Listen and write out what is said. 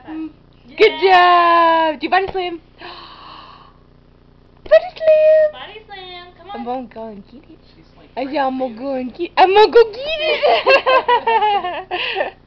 Good job! Do you body slam? Body slam! Body slam, come on. I'm gonna go and get it. I'm gonna go and get it.